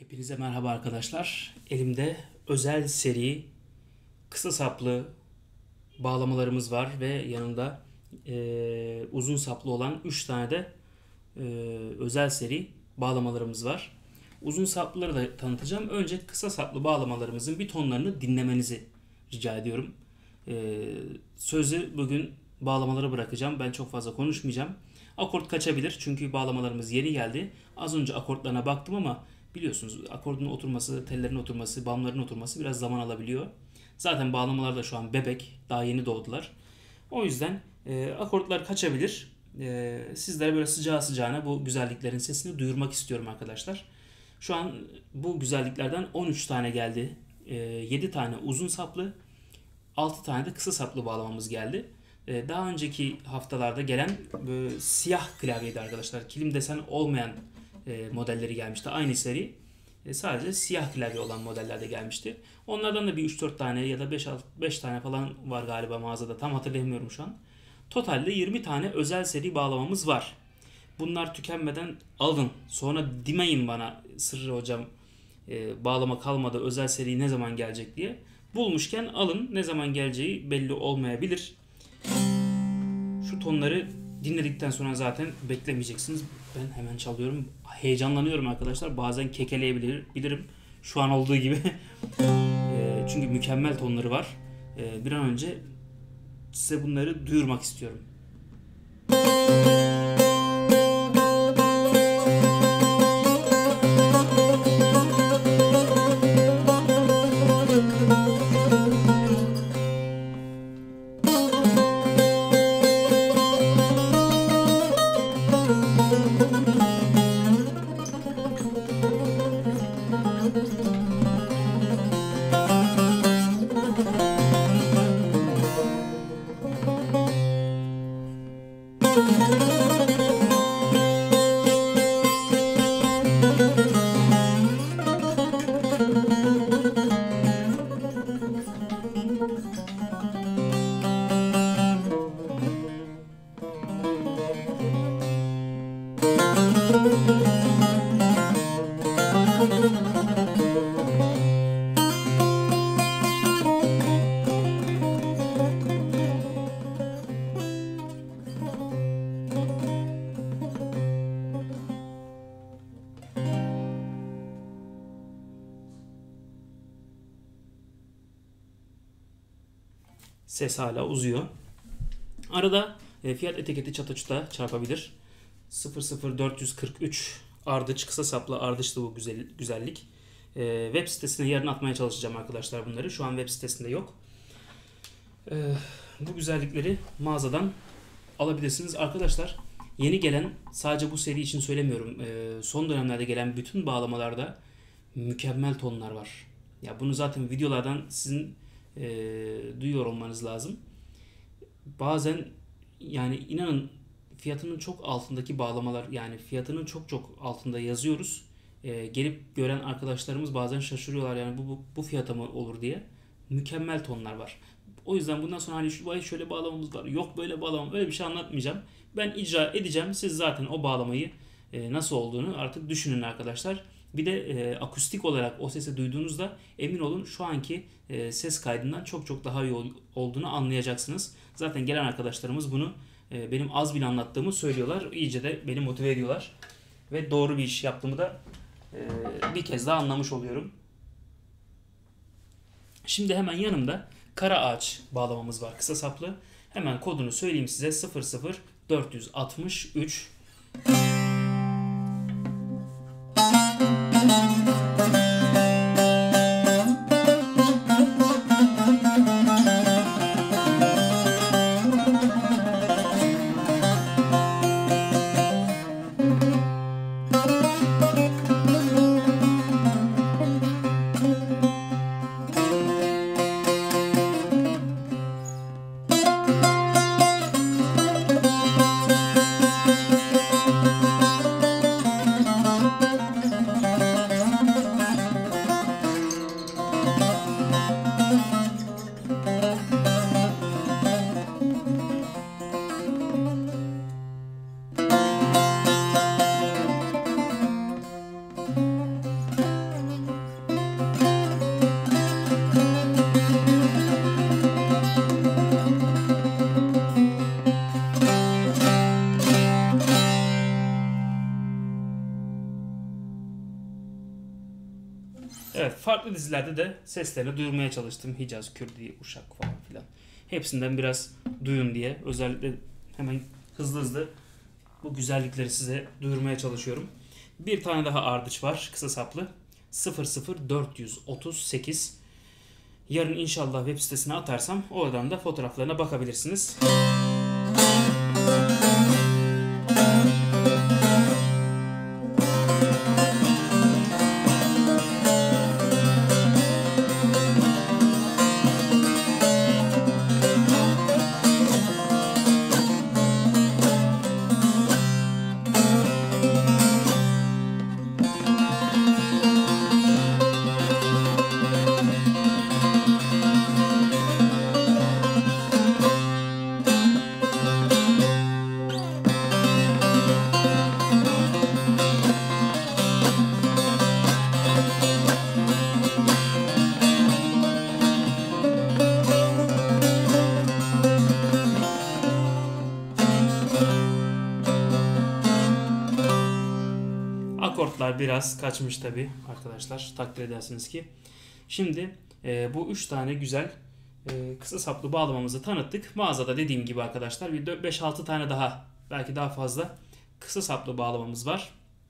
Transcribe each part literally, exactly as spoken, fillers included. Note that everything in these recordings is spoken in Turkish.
Hepinize merhaba arkadaşlar. Elimde özel seri kısa saplı bağlamalarımız var ve yanında e, uzun saplı olan üç tane de e, özel seri bağlamalarımız var. Uzun saplıları da tanıtacağım. Önce kısa saplı bağlamalarımızın bir tonlarını dinlemenizi rica ediyorum. E, sözü bugün bağlamalara bırakacağım. Ben çok fazla konuşmayacağım. Akort kaçabilir çünkü bağlamalarımız yeni geldi. Az önce akortlarına baktım ama biliyorsunuz akordun oturması, tellerin oturması, bamların oturması biraz zaman alabiliyor. Zaten bağlamalar da şu an bebek, daha yeni doğdular. O yüzden e, akortlar kaçabilir. E, sizlere böyle sıcağı sıcağına bu güzelliklerin sesini duyurmak istiyorum arkadaşlar. Şu an bu güzelliklerden on üç tane geldi. E, yedi tane uzun saplı, altı tane de kısa saplı bağlamamız geldi. E, daha önceki haftalarda gelen böyle siyah klavyeydi arkadaşlar. Kilim desen olmayan e, modelleri gelmişti. Aynı seri e, sadece siyah klavye olan modellerde gelmişti. Onlardan da bir üç dört tane ya da beş tane falan var galiba mağazada. Tam hatırlayamıyorum şu an. Totalde yirmi tane özel seri bağlamamız var. Bunlar tükenmeden alın. Sonra demeyin bana Sırrı hocam e, bağlama kalmadı, özel seri ne zaman gelecek diye. Bulmuşken alın. Ne zaman geleceği belli olmayabilir. Şu tonları dinledikten sonra zaten beklemeyeceksiniz. Ben hemen çalıyorum. Heyecanlanıyorum arkadaşlar. Bazen kekeleyebilirim. Şu an olduğu gibi. e, çünkü mükemmel tonları var. E, bir an önce size bunları duyurmak istiyorum. Ses hala uzuyor. Arada e, fiyat etiketi çataçuta çarpabilir. sıfır sıfır dört kırk üç ardıç, kısa saplı ardıçlı bu güzel, güzellik. E, web sitesine yarın atmaya çalışacağım arkadaşlar bunları. Şu an web sitesinde yok. E, bu güzellikleri mağazadan alabilirsiniz. Arkadaşlar yeni gelen, sadece bu seri için söylemiyorum. E, son dönemlerde gelen bütün bağlamalarda mükemmel tonlar var. Ya bunu zaten videolardan sizin e, duyuyor olmanız lazım. Bazen yani inanın fiyatının çok altındaki bağlamalar, yani fiyatının çok çok altında yazıyoruz. E, gelip gören arkadaşlarımız bazen şaşırıyorlar, yani bu, bu, bu fiyata mı olur diye. Mükemmel tonlar var. O yüzden bundan sonra hani şu vay şöyle bağlamamız var, yok böyle bağlamam, öyle bir şey anlatmayacağım. Ben icra edeceğim. Siz zaten o bağlamayı e, nasıl olduğunu artık düşünün arkadaşlar. Bir de e, akustik olarak o sesi duyduğunuzda emin olun şu anki e, ses kaydından çok çok daha iyi ol, olduğunu anlayacaksınız. Zaten gelen arkadaşlarımız bunu e, benim az bile anlattığımı söylüyorlar. İyice de beni motive ediyorlar. Ve doğru bir iş yaptığımı da e, bir kez daha anlamış oluyorum. Şimdi hemen yanımda kara ağaç bağlamamız var, kısa saplı. Hemen kodunu söyleyeyim size: sıfır sıfır dört altı üç. Evet, farklı dizilerde de seslerini duyurmaya çalıştım. Hicaz, Kürdi, Uşak falan filan. Hepsinden biraz duyun diye özellikle hemen hızlı hızlı bu güzellikleri size duyurmaya çalışıyorum. Bir tane daha ardıç var, kısa saplı. sıfır sıfır dört otuz sekiz. Yarın inşallah web sitesine atarsam oradan da fotoğraflarına bakabilirsiniz. Akortlar biraz kaçmış tabi arkadaşlar, takdir edersiniz ki. Şimdi e, bu üç tane güzel e, kısa saplı bağlamamızı tanıttık. Mağazada dediğim gibi arkadaşlar bir beş altı tane daha, belki daha fazla kısa saplı bağlamamız var.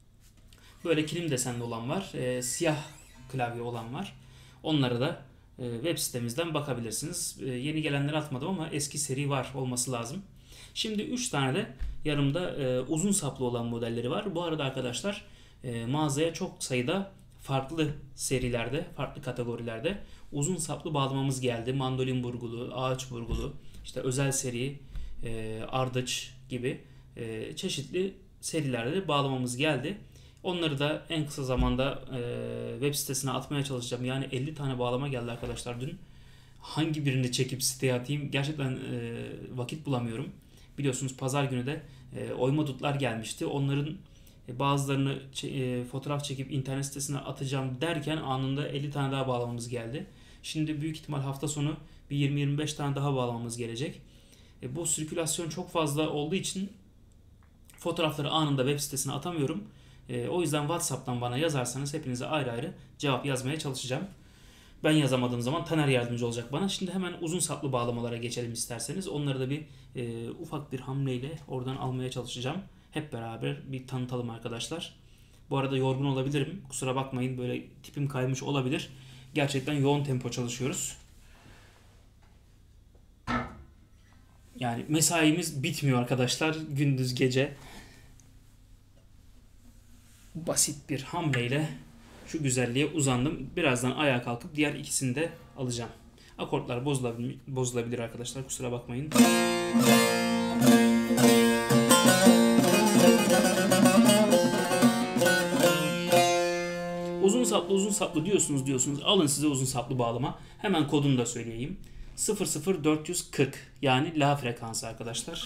Böyle kilim desenli olan var, e, siyah klavye olan var. Onlara da e, web sitemizden bakabilirsiniz. E, yeni gelenleri atmadım ama eski seri var olması lazım. Şimdi üç tane de yanımda e, uzun saplı olan modelleri var. Bu arada arkadaşlar e, mağazaya çok sayıda farklı serilerde, farklı kategorilerde uzun saplı bağlamamız geldi. Mandolin burgulu, ağaç burgulu, işte özel seri, e, ardıç gibi e, çeşitli serilerde de bağlamamız geldi. Onları da en kısa zamanda e, web sitesine atmaya çalışacağım. Yani elli tane bağlama geldi arkadaşlar dün. Hangi birini çekip siteye atayım gerçekten e, vakit bulamıyorum. Biliyorsunuz pazar günü de e, oyma dutlar gelmişti. Onların e, bazılarını e, fotoğraf çekip internet sitesine atacağım derken anında elli tane daha bağlamamız geldi. Şimdi büyük ihtimal hafta sonu bir yirmi yirmi beş tane daha bağlamamız gelecek. E, bu sirkülasyon çok fazla olduğu için fotoğrafları anında web sitesine atamıyorum. E, o yüzden WhatsApp'tan bana yazarsanız hepinize ayrı ayrı cevap yazmaya çalışacağım. Ben yazamadığım zaman Taner yardımcı olacak bana. Şimdi hemen uzun saplı bağlamalara geçelim isterseniz. Onları da bir e, ufak bir hamleyle oradan almaya çalışacağım. Hep beraber bir tanıtalım arkadaşlar. Bu arada yorgun olabilirim. Kusura bakmayın, böyle tipim kaymış olabilir. Gerçekten yoğun tempo çalışıyoruz. Yani mesaimiz bitmiyor arkadaşlar. Gündüz gece. Basit bir hamleyle şu güzelliğe uzandım. Birazdan ayağa kalkıp diğer ikisini de alacağım. Akortlar bozulabilir, bozulabilir arkadaşlar. Kusura bakmayın. Uzun saplı uzun saplı diyorsunuz diyorsunuz. Alın size uzun saplı bağlama. Hemen kodunu da söyleyeyim. sıfır sıfır dört yüz kırk yani la frekansı arkadaşlar.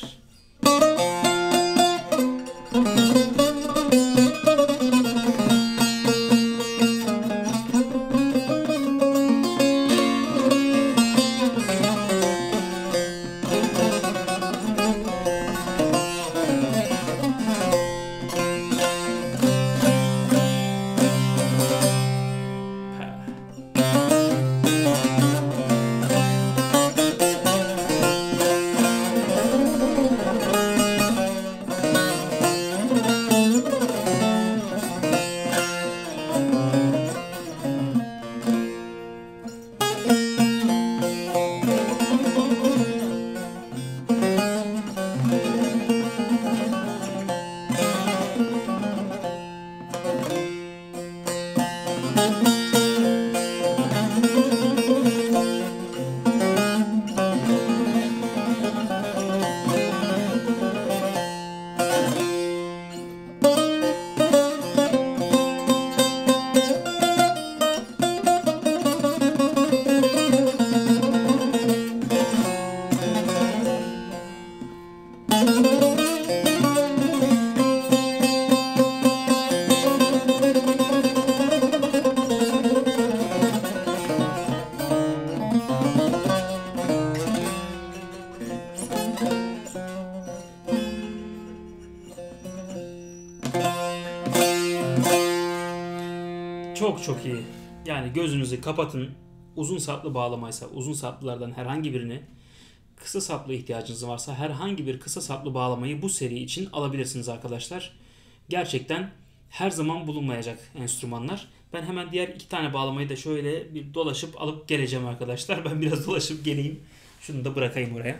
Çok çok iyi. Yani gözünüzü kapatın. Uzun saplı bağlamaysa uzun saplılardan herhangi birini, kısa saplı ihtiyacınız varsa herhangi bir kısa saplı bağlamayı bu seri için alabilirsiniz arkadaşlar. Gerçekten her zaman bulunmayacak enstrümanlar. Ben hemen diğer iki tane bağlamayı da şöyle bir dolaşıp alıp geleceğim arkadaşlar. Ben biraz dolaşıp geleyim. Şunu da bırakayım oraya.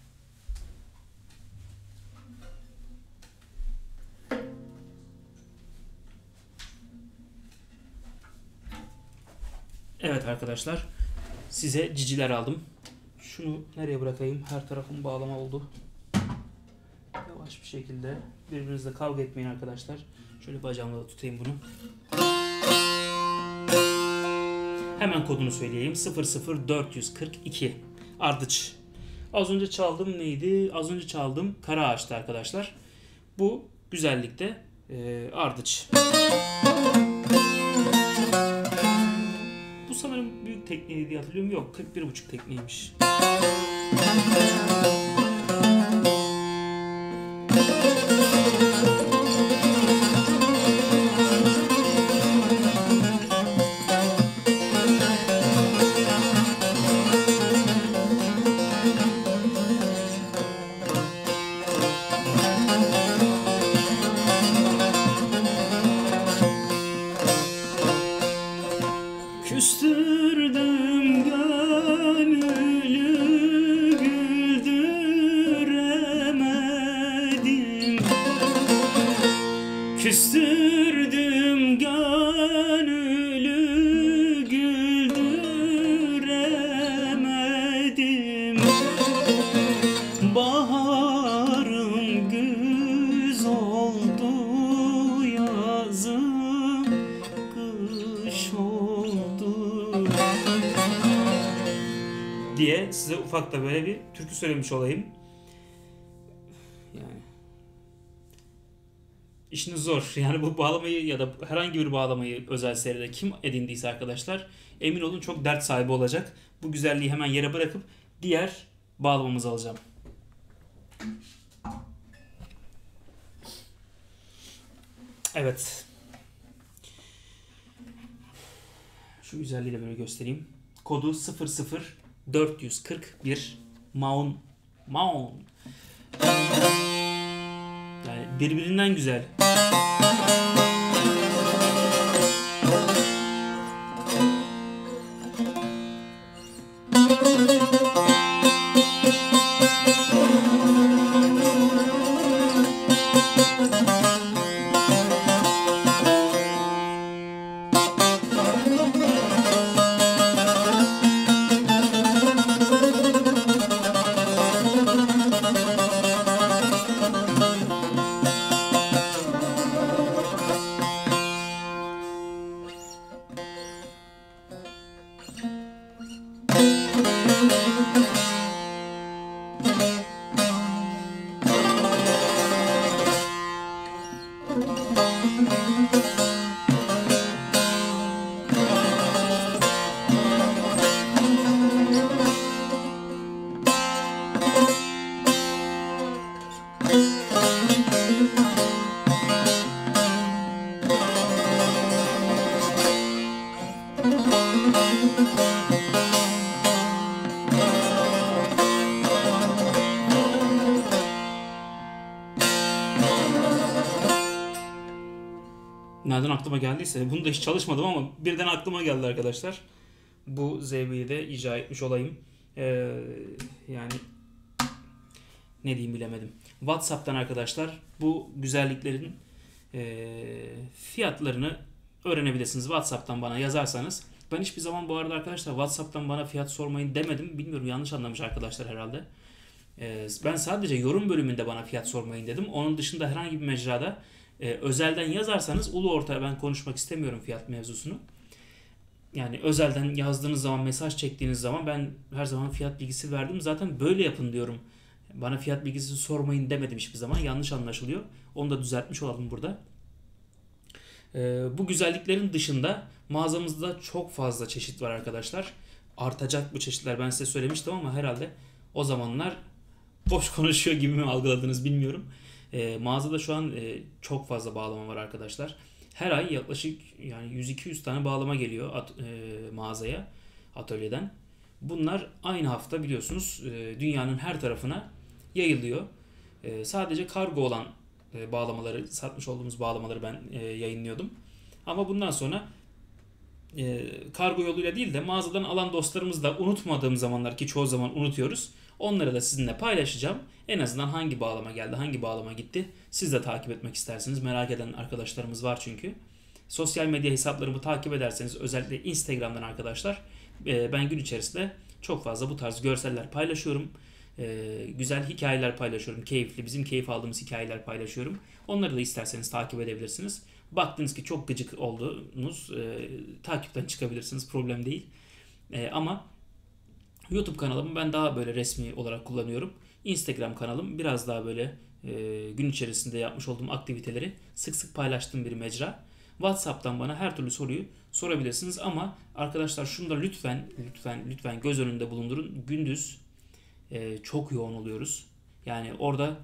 Evet arkadaşlar, size ciciler aldım. Şunu nereye bırakayım? Her tarafım bağlama oldu. Yavaş bir şekilde, birbirinizle kavga etmeyin arkadaşlar. Şöyle bacağımla da tutayım bunu. Hemen kodunu söyleyeyim. sıfır sıfır dört yüz kırk iki. Ardıç. Az önce çaldım neydi? Az önce çaldım Kara Ağaç'tı arkadaşlar. Bu güzellikte e, ardıç. Bu sanırım büyük tekniği diye hatırlıyorum. Yok, kırk bir buçuk tekniğiymiş. Küstürdüm gönlü güldüremedim. Küstürdüm gönlü güldüremedim. Baharım güz oldu, yazım kış oldu diye size ufak da böyle bir türkü söylemiş olayım. Yani işiniz zor. Yani bu bağlamayı ya da herhangi bir bağlamayı özel seride kim edindiyse arkadaşlar, emin olun çok dert sahibi olacak. Bu güzelliği hemen yere bırakıp diğer bağlamamızı alacağım. Evet. Şu güzelliği de böyle göstereyim. Kodu sıfır sıfır dört yüz kırk bir Maun. Maun. Yani birbirinden güzel. Nereden aklıma geldiyse, bunu da hiç çalışmadım ama birden aklıma geldi arkadaşlar. Bu zevk'i de icra etmiş olayım. Ee, yani ne diyeyim bilemedim. WhatsApp'tan arkadaşlar bu güzelliklerin e, fiyatlarını öğrenebilirsiniz. WhatsApp'tan bana yazarsanız. Ben hiçbir zaman bu arada arkadaşlar WhatsApp'tan bana fiyat sormayın demedim. Bilmiyorum, yanlış anlamış arkadaşlar herhalde. Ee, ben sadece yorum bölümünde bana fiyat sormayın dedim. Onun dışında herhangi bir mecrada e, özelden yazarsanız ulu ortaya ben konuşmak istemiyorum fiyat mevzusunu. Yani özelden yazdığınız zaman, mesaj çektiğiniz zaman ben her zaman fiyat bilgisi verdim. Zaten böyle yapın diyorum. Bana fiyat bilgisi sormayın demedim hiçbir zaman. Yanlış anlaşılıyor. Onu da düzeltmiş olalım burada. Ee, bu güzelliklerin dışında mağazamızda çok fazla çeşit var arkadaşlar. Artacak bu çeşitler, ben size söylemiştim ama herhalde o zamanlar boş konuşuyor gibi mi algıladınız bilmiyorum. Ee, mağazada şu an e, çok fazla bağlama var arkadaşlar. Her ay yaklaşık yani yüz iki yüz tane bağlama geliyor at, e, mağazaya, atölyeden. Bunlar aynı hafta biliyorsunuz e, dünyanın her tarafına yayılıyor. E, sadece kargo olan e, bağlamaları, satmış olduğumuz bağlamaları ben e, yayınlıyordum. Ama bundan sonra e, kargo yoluyla değil de mağazadan alan dostlarımız da unutmadığım zamanlar, ki çoğu zaman unutuyoruz. Onları da sizinle paylaşacağım. En azından hangi bağlama geldi, hangi bağlama gitti siz de takip etmek istersiniz. Merak eden arkadaşlarımız var çünkü. Sosyal medya hesaplarımı takip ederseniz, özellikle Instagram'dan arkadaşlar, e, ben gün içerisinde çok fazla bu tarz görseller paylaşıyorum. E, güzel hikayeler paylaşıyorum. Keyifli, bizim keyif aldığımız hikayeler paylaşıyorum. Onları da isterseniz takip edebilirsiniz. Baktınız ki çok gıcık oldunuz, e, takipten çıkabilirsiniz. Problem değil. E, ama YouTube kanalımı ben daha böyle resmi olarak kullanıyorum. Instagram kanalım biraz daha böyle e, gün içerisinde yapmış olduğum aktiviteleri sık sık paylaştığım bir mecra. WhatsApp'tan bana her türlü soruyu sorabilirsiniz ama arkadaşlar şunu da lütfen lütfen lütfen göz önünde bulundurun. Gündüz e, çok yoğun oluyoruz. Yani orada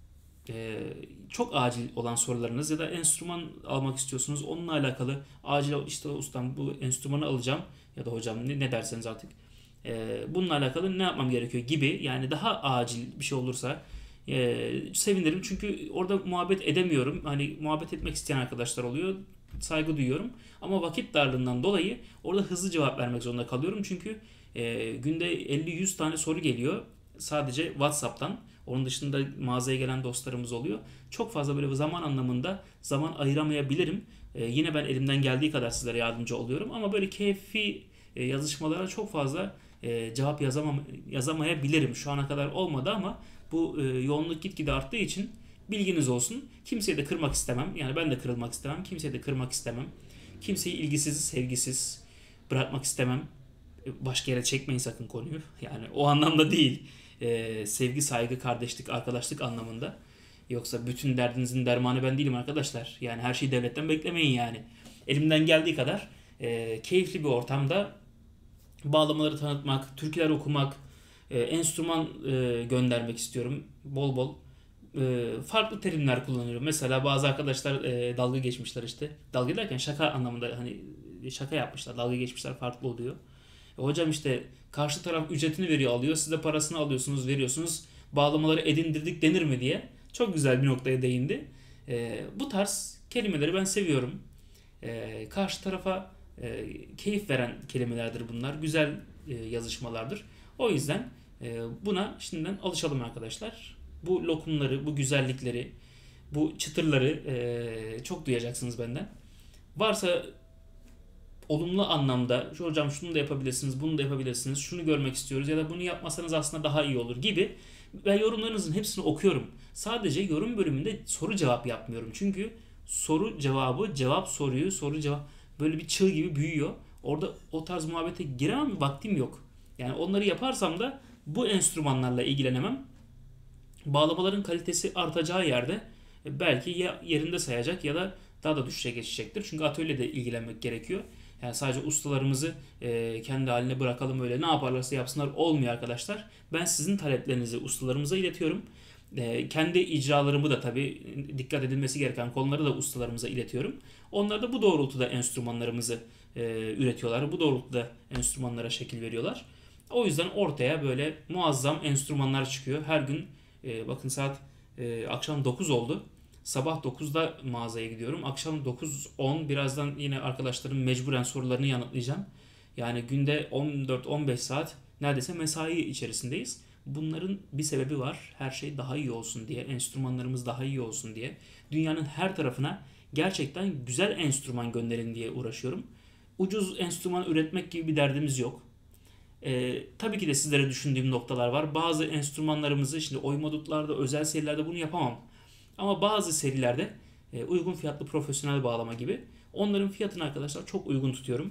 e, çok acil olan sorularınız ya da enstrüman almak istiyorsunuz. Onunla alakalı acil, işte ustam bu enstrümanı alacağım ya da hocam ne, ne derseniz artık. E, bununla alakalı ne yapmam gerekiyor gibi, yani daha acil bir şey olursa e, sevinirim. Çünkü orada muhabbet edemiyorum. Hani muhabbet etmek isteyen arkadaşlar oluyor. Saygı duyuyorum. Ama vakit darlığından dolayı orada hızlı cevap vermek zorunda kalıyorum. Çünkü e, günde elli yüz tane soru geliyor. Sadece WhatsApp'tan. Onun dışında mağazaya gelen dostlarımız oluyor. Çok fazla böyle zaman anlamında zaman ayıramayabilirim. E, yine ben elimden geldiği kadar sizlere yardımcı oluyorum. Ama böyle keyfi e, yazışmalara çok fazla e, cevap yazamam, yazamayabilirim. Şu ana kadar olmadı ama bu e, yoğunluk gitgide arttığı için bilginiz olsun. Kimseyi de kırmak istemem. Yani ben de kırılmak istemem. Kimseyi de kırmak istemem. Kimseyi ilgisiz, sevgisiz bırakmak istemem. Başka yere çekmeyin sakın konuyu. Yani o anlamda değil. Ee, sevgi, saygı, kardeşlik, arkadaşlık anlamında. Yoksa bütün derdinizin dermanı ben değilim arkadaşlar. Yani her şeyi devletten beklemeyin yani. Elimden geldiği kadar e, keyifli bir ortamda bağlamaları tanıtmak, türküler okumak, e, enstrüman e, göndermek istiyorum. Bol bol e, farklı terimler kullanıyorum. Mesela bazı arkadaşlar e, dalga geçmişler işte. Dalga derken şaka anlamında, hani şaka yapmışlar. Dalga geçmişler, farklı oluyor. E, hocam işte karşı taraf ücretini veriyor, alıyor. Siz de parasını alıyorsunuz, veriyorsunuz. Bağlamaları edindirdik denir mi diye. Çok güzel bir noktaya değindi. E, bu tarz kelimeleri ben seviyorum. E, karşı tarafa e, keyif veren kelimelerdir bunlar. Güzel e, yazışmalardır. O yüzden e, buna şimdiden alışalım arkadaşlar. Bu lokumları, bu güzellikleri, bu çıtırları e, çok duyacaksınız benden. Varsa olumlu anlamda şu hocam şunu da yapabilirsiniz, bunu da yapabilirsiniz, şunu görmek istiyoruz ya da bunu yapmasanız aslında daha iyi olur gibi, ben yorumlarınızın hepsini okuyorum. Sadece yorum bölümünde soru cevap yapmıyorum. Çünkü soru cevabı, cevap soruyu, soru cevap böyle bir çığ gibi büyüyor. Orada o tarz muhabbete giremem, vaktim yok. Yani onları yaparsam da bu enstrümanlarla ilgilenemem. Bağlamaların kalitesi artacağı yerde e, belki ya yerinde sayacak ya da daha da düşüşe geçecektir. Çünkü atölyede ilgilenmek gerekiyor. Yani sadece ustalarımızı e, kendi haline bırakalım, öyle ne yaparlarsa yapsınlar olmuyor arkadaşlar. Ben sizin taleplerinizi ustalarımıza iletiyorum. E, kendi icralarımı da tabii dikkat edilmesi gereken konuları da ustalarımıza iletiyorum. Onlar da bu doğrultuda enstrümanlarımızı e, üretiyorlar. Bu doğrultuda enstrümanlara şekil veriyorlar. O yüzden ortaya böyle muazzam enstrümanlar çıkıyor. Her gün e, bakın saat e, akşam dokuz oldu. Sabah dokuzda mağazaya gidiyorum. Akşam dokuz on, birazdan yine arkadaşlarım mecburen sorularını yanıtlayacağım. Yani günde on dört on beş saat neredeyse mesai içerisindeyiz. Bunların bir sebebi var. Her şey daha iyi olsun diye, enstrümanlarımız daha iyi olsun diye. Dünyanın her tarafına gerçekten güzel enstrüman gönderin diye uğraşıyorum. Ucuz enstrüman üretmek gibi bir derdimiz yok. Ee, tabii ki de sizlere düşündüğüm noktalar var. Bazı enstrümanlarımızı şimdi oyma dutlarda, özel serilerde bunu yapamam. Ama bazı serilerde e, uygun fiyatlı profesyonel bağlama gibi onların fiyatını arkadaşlar çok uygun tutuyorum.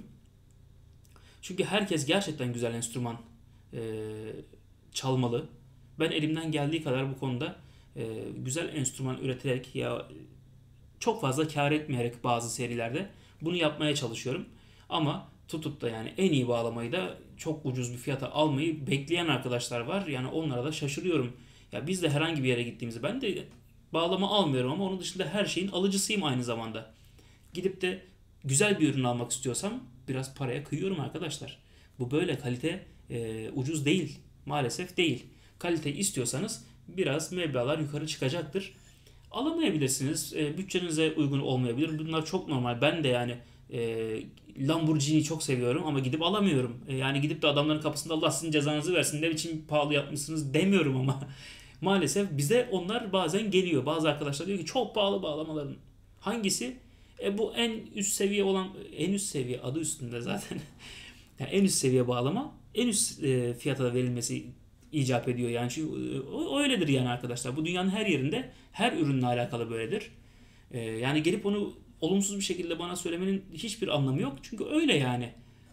Çünkü herkes gerçekten güzel enstrüman e, çalmalı. Ben elimden geldiği kadar bu konuda e, güzel enstrüman üreterek ya çok fazla kar etmeyerek bazı serilerde bunu yapmaya çalışıyorum. Ama tutup da yani en iyi bağlamayı da çok ucuz bir fiyata almayı bekleyen arkadaşlar var. Yani onlara da şaşırıyorum. Ya biz de herhangi bir yere gittiğimizde, ben de bağlama almıyorum ama onun dışında her şeyin alıcısıyım aynı zamanda. Gidip de güzel bir ürün almak istiyorsam biraz paraya kıyıyorum arkadaşlar. Bu böyle, kalite e, ucuz değil. Maalesef değil. Kalite istiyorsanız biraz meblağlar yukarı çıkacaktır. Alamayabilirsiniz. E, bütçenize uygun olmayabilir. Bunlar çok normal. Ben de yani e, Lamborghini çok seviyorum ama gidip alamıyorum. E, yani gidip de adamların kapısında Allah sizin cezanızı versin, ne biçim pahalı yapmışsınız demiyorum ama maalesef bize onlar bazen geliyor. Bazı arkadaşlar diyor ki çok pahalı bağlamaların. Hangisi? E bu en üst seviye olan, en üst seviye adı üstünde zaten. Yani en üst seviye bağlama en üst e, fiyata da verilmesi icap ediyor. Yani çünkü e, o öyledir yani arkadaşlar. Bu dünyanın her yerinde her ürünle alakalı böyledir. E, yani gelip onu olumsuz bir şekilde bana söylemenin hiçbir anlamı yok. Çünkü öyle yani.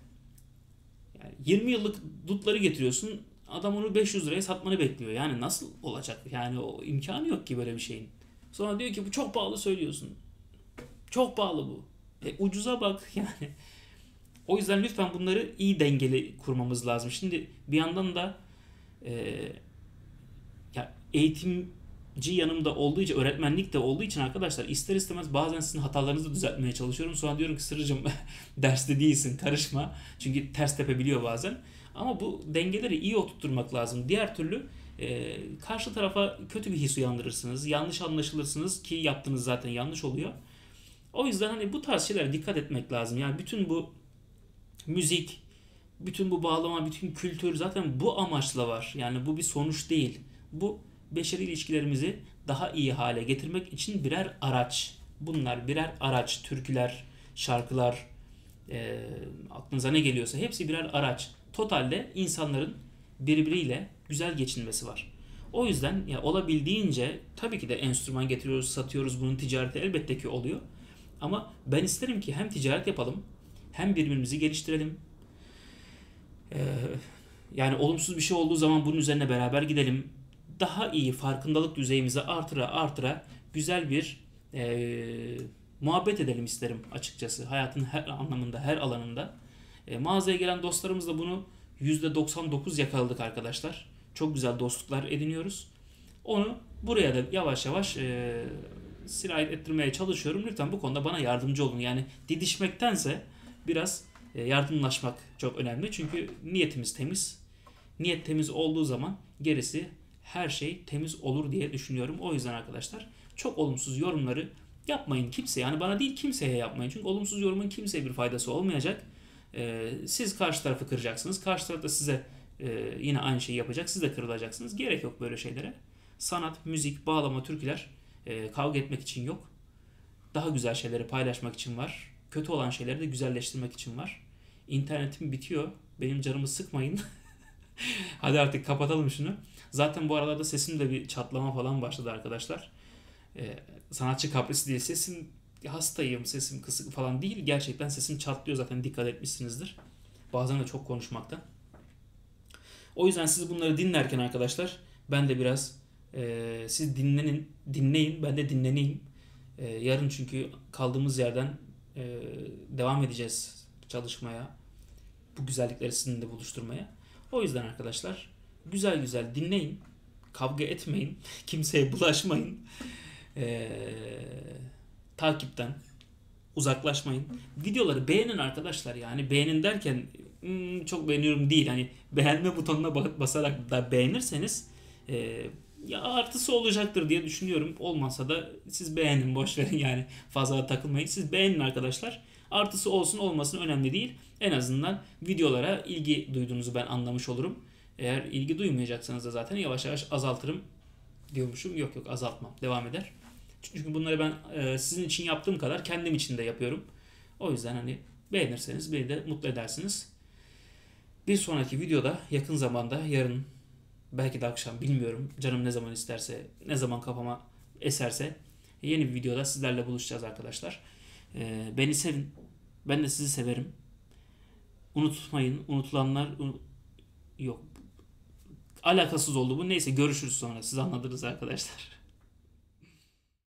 Yani yirmi yıllık dutları getiriyorsun. Adam onu beş yüz liraya satmanı bekliyor. Yani nasıl olacak? Yani o imkanı yok ki böyle bir şeyin. Sonra diyor ki bu çok pahalı söylüyorsun. Çok pahalı bu. E, ucuza bak yani. O yüzden lütfen bunları iyi dengeli kurmamız lazım. Şimdi bir yandan da e, ya eğitimci yanımda olduğu için, öğretmenlik de olduğu için arkadaşlar ister istemez bazen sizin hatalarınızı düzeltmeye çalışıyorum. Sonra diyorum ki Sırrıcığım derste değilsin, karışma. Çünkü ters tepebiliyor bazen. Ama bu dengeleri iyi oturtturmak lazım. Diğer türlü e, karşı tarafa kötü bir his uyandırırsınız. Yanlış anlaşılırsınız ki yaptığınız zaten yanlış oluyor. O yüzden hani bu tarz şeylere dikkat etmek lazım. Yani bütün bu müzik, bütün bu bağlama, bütün kültür zaten bu amaçla var. Yani bu bir sonuç değil. Bu beşeri ilişkilerimizi daha iyi hale getirmek için birer araç. Bunlar birer araç. Türküler, şarkılar, e, aklınıza ne geliyorsa hepsi birer araç. Totalde insanların birbiriyle güzel geçinmesi var. O yüzden ya olabildiğince tabii ki de enstrüman getiriyoruz, satıyoruz. Bunun ticareti elbette ki oluyor. Ama ben isterim ki hem ticaret yapalım, hem birbirimizi geliştirelim. Ee, yani olumsuz bir şey olduğu zaman bunun üzerine beraber gidelim. Daha iyi farkındalık düzeyimizi artıra artıra güzel bir e, muhabbet edelim isterim açıkçası. Hayatın her anlamında, her alanında. E, mağazaya gelen dostlarımızla bunu yüzde doksan dokuz yakaladık arkadaşlar. Çok güzel dostluklar ediniyoruz. Onu buraya da yavaş yavaş e, sirayet ettirmeye çalışıyorum. Lütfen bu konuda bana yardımcı olun. Yani didişmektense biraz e, yardımlaşmak çok önemli. Çünkü niyetimiz temiz. Niyet temiz olduğu zaman gerisi her şey temiz olur diye düşünüyorum. O yüzden arkadaşlar çok olumsuz yorumları yapmayın kimseye. Yani bana değil, kimseye yapmayın. Çünkü olumsuz yorumun kimseye bir faydası olmayacak. E, siz karşı tarafı kıracaksınız. Karşı taraf da size e, yine aynı şeyi yapacak. Siz de kırılacaksınız. Gerek yok böyle şeylere. Sanat, müzik, bağlama, türküler e, kavga etmek için yok. Daha güzel şeyleri paylaşmak için var. Kötü olan şeyleri de güzelleştirmek için var. İnternetim bitiyor. Benim canımı sıkmayın. Hadi artık kapatalım şunu. Zaten bu aralarda sesimde bir çatlama falan başladı arkadaşlar. Ee, sanatçı kaprisi değil. Sesim hastayım, sesim kısık falan değil. Gerçekten sesim çatlıyor, zaten dikkat etmişsinizdir. Bazen de çok konuşmaktan. O yüzden siz bunları dinlerken arkadaşlar ben de biraz e, siz dinlenin, dinleyin, ben de dinleneyim. E, yarın çünkü kaldığımız yerden e, devam edeceğiz çalışmaya. Bu güzellikleri sizinle buluşturmaya. O yüzden arkadaşlar güzel güzel dinleyin. Kavga etmeyin. Kimseye bulaşmayın. E, takipten uzaklaşmayın. Videoları beğenin arkadaşlar. Yani beğenin derken hmm, çok beğeniyorum değil. Hani beğenme butonuna basarak da beğenirseniz e, ya artısı olacaktır diye düşünüyorum. Olmazsa da siz beğenin, boş verin yani, fazla da takılmayın. Siz beğenin arkadaşlar. Artısı olsun olmasın önemli değil. En azından videolara ilgi duyduğunuzu ben anlamış olurum. Eğer ilgi duymayacaksanız da zaten yavaş yavaş azaltırım diyormuşum. Yok yok, azaltmam. Devam eder. Çünkü bunları ben e, sizin için yaptığım kadar kendim için de yapıyorum. O yüzden hani beğenirseniz beni de mutlu edersiniz. Bir sonraki videoda yakın zamanda, yarın belki de akşam, bilmiyorum. Canım ne zaman isterse, ne zaman kafama eserse yeni bir videoda sizlerle buluşacağız arkadaşlar. E, beni sevin. Ben de sizi severim. Unutmayın. Unutulanlar un- yok. Alakasız oldu bu. Neyse, görüşürüz sonra. Siz anladınız arkadaşlar.